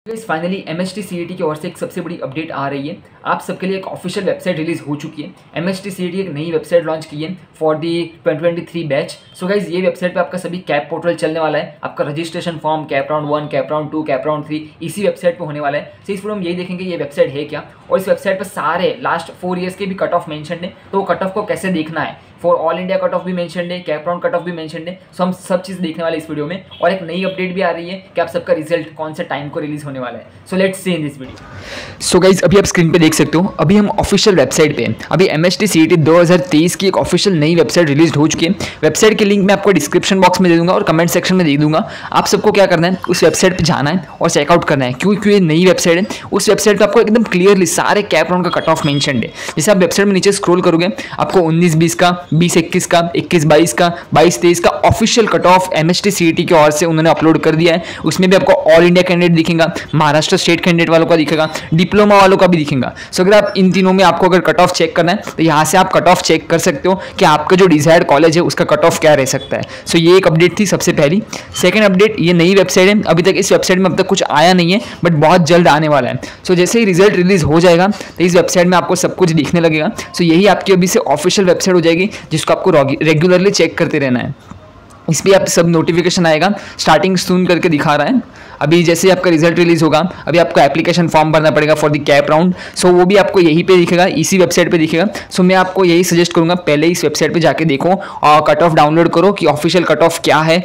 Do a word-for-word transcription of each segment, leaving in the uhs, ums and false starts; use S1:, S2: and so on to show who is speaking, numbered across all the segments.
S1: Guys finally MHT CET की ओर से एक सबसे बड़ी अपडेट आ रही है। आप सबके लिए एक ऑफिशियल वेबसाइट रिलीज हो चुकी है। एमएचटी सीईटी एक नई वेबसाइट लॉन्च की है for the twenty twenty three batch. So guys ये वेबसाइट पे आपका सभी कैप पोर्टल चलने वाला है। आपका registration form, CAP round one, CAP round two, CAP round three इसी वेबसाइट पे होने वाला है। सो इस वीडियो में यही देखेंगे ये वेबसाइट है क्या, और इस वेबसाइट पर सारे लास्ट फोर ईयर्स के भी कट ऑफ मेंशन है, तो वो कट ऑफ को कैसे देखना है। For all India cut off भी मेंशन है, कैप राउंड कट ऑफ भी मेंशन है। सो हम सब चीज़ देखने वाले इस वीडियो में, और एक नई अपडेट भी आ रही है कि आप सबका रिजल्ट कौन से टाइम को रिलीज होने वाला है। So let's see in this video. So guys अभी आप स्क्रीन पे देख सकते हो, अभी हम ऑफिशियल वेबसाइट पे हैं। अभी एमएचटी सीईटी दो हज़ार तेईस की एक ऑफिशियल नई वेबसाइट रिलीज हो चुकी है। वेबसाइट के लिंक मैं आपको डिस्क्रिप्शन बॉक्स में दे दूंगा और कमेंट सेक्शन में दे दूंगा। आप सबको क्या करना है, उस वेबसाइट पे जाना है और चेकआउट करना है। क्यों क्यों ये नई वेबसाइट है, उस वेबसाइट पे आपको एकदम क्लियरली सारे कैप राउंड का कट ऑफ मेंशन है। जैसे आप वेबसाइट में नीचे स्क्रॉल करोगे, आपको उन्नीस बीस का, बीस इक्कीस का, इक्कीस बाईस का, बाईस तेईस का official cut off MHT CET की ओर से उन्होंने अपलोड कर दिया है। उसमें भी आपको ऑल इंडिया कैंडिडेट दिखेगा, महाराष्ट्र स्टेट कैंडिडेट वालों का दिखेगा, डिप्लोमा वालों का भी दिखेगा। सो अगर आप इन तीनों में आपको अगर कट ऑफ चेक करना है तो यहाँ से आप कट ऑफ चेक कर सकते हो कि आपका जो डिजायर्ड कॉलेज है उसका कट ऑफ क्या रह सकता है। सो ये एक अपडेट थी सबसे पहली। सेकंड अपडेट, ये नई वेबसाइट है। अभी तक इस वेबसाइट में अब तक कुछ आया नहीं है, बट बहुत जल्द आने वाला है। सो जैसे ही रिजल्ट रिलीज हो जाएगा तो इस वेबसाइट में आपको सब कुछ दिखने लगेगा। सो यही आपकी अभी से ऑफिशियल वेबसाइट हो जाएगी, जिसको आपको रेगुलरली चेक करते रहना है। इस पर आप सब नोटिफिकेशन आएगा, स्टार्टिंग सून करके दिखा रहा है। अभी जैसे आपका रिजल्ट रिलीज होगा, अभी आपको एप्लीकेशन फॉर्म भरना पड़ेगा for the CAP round. So वो भी आपको यहीं पे दिखेगा, इसी वेबसाइट पे दिखेगा। सो मैं आपको यही सजेस्ट करूंगा, पहले इस वेबसाइट पे जाके देखो और कट ऑफ डाउनलोड करो कि ऑफिशियल कट ऑफ क्या है,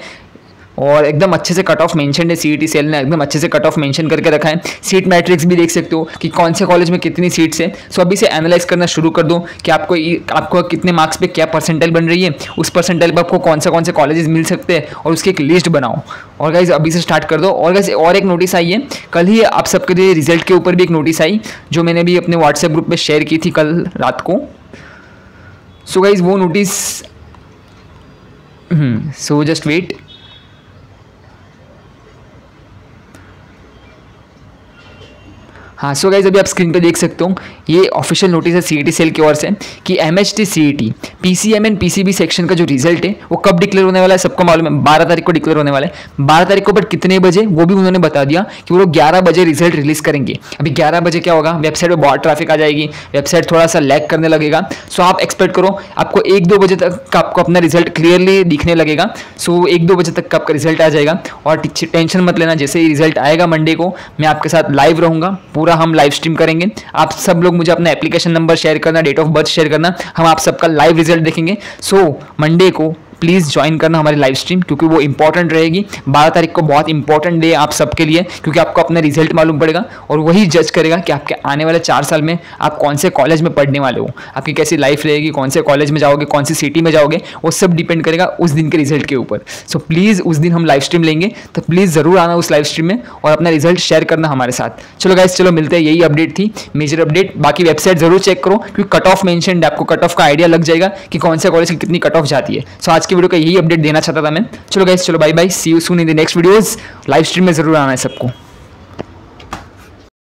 S1: और एकदम अच्छे से कट ऑफ मेंशन है। सीईटी सेल ने एकदम अच्छे से कट ऑफ मेंशन करके रखा है। सीट मैट्रिक्स भी देख सकते हो कि कौन से कॉलेज में कितनी सीट्स है। सो अभी से एनालाइज करना शुरू कर दो कि आपको आपको कितने मार्क्स पे क्या परसेंटाइल बन रही है, उस परसेंटाइल पर आपको कौन से कौन से कॉलेजेस मिल सकते हैं, और उसकी एक लिस्ट बनाओ। और गाइज अभी से स्टार्ट कर दो। और गाइज और एक नोटिस आई है, कल ही आप सबके लिए रिजल्ट के ऊपर भी एक नोटिस आई, जो मैंने भी अपने व्हाट्सएप ग्रुप में शेयर की थी कल रात को। सो गाइज वो नोटिस, सो जस्ट वेट। हाँ सो गाइज अभी आप स्क्रीन पे देख सकते हो, ये ऑफिशियल नोटिस है सीईटी सेल की ओर से कि MHT CET PCM and PCB section का जो रिजल्ट है वो कब डिक्लेयर होने वाला है, सबको मालूम है, बारह तारीख को डिक्लेयर होने वाला है। बारह तारीख को, बट कितने बजे वो भी उन्होंने बता दिया कि वो लोग ग्यारह बजे रिजल्ट रिलीज करेंगे। अभी ग्यारह बजे क्या होगा, वेबसाइट पर बहुत ट्रैफिक आ जाएगी, वेबसाइट थोड़ा सा लैग करने लगेगा। सो आप एक्सपेक्ट करो आपको एक दो बजे तक का आपको अपना रिजल्ट क्लियरली दिखने लगेगा। सो एक दो बजे तक का आपका रिजल्ट आ जाएगा, और टेंशन मत लेना, जैसे ही रिजल्ट आएगा मंडे को मैं आपके साथ लाइव रहूँगा, पूरा हम लाइव स्ट्रीम करेंगे। आप सब लोग मुझे अपना एप्लीकेशन नंबर शेयर करना, डेट ऑफ बर्थ शेयर करना, हम आप सबका लाइव रिजल्ट देखेंगे। सो मंडे को प्लीज़ ज्वाइन करना हमारी लाइव स्ट्रीम, क्योंकि वो इंपॉर्टेंट रहेगी। बारह तारीख को बहुत इंपॉर्टेंट डे आप सबके लिए, क्योंकि आपको अपना रिजल्ट मालूम पड़ेगा और वही जज करेगा कि आपके आने वाले चार साल में आप कौन से कॉलेज में पढ़ने वाले हो, आपकी कैसी लाइफ रहेगी, कौन से कॉलेज में जाओगे, कौन सी सिटी में जाओगे, वो सब डिपेंड करेगा उस दिन के रिजल्ट के ऊपर। सो प्लीज़ उस दिन हम लाइव स्ट्रीम लेंगे, तो प्लीज़ ज़रूर आना उस लाइव स्ट्रीम में और अपना रिजल्ट शेयर करना हमारे साथ। चलो गाइस, चलो मिलते हैं। यही अपडेट थी, मेजर अपडेट। बाकी वेबसाइट जरूर चेक करो, क्योंकि कट ऑफ मेंशन है, आपको कट ऑफ का आइडिया लग जाएगा कि कौन से कॉलेज की कितनी कट ऑफ जाती है। सो आज की वीडियो का यही अपडेट देना चाहता था मैं। चलो गाइस, चलो bye bye, see you soon in the next videos. Live stream में जरूर आना है सबको।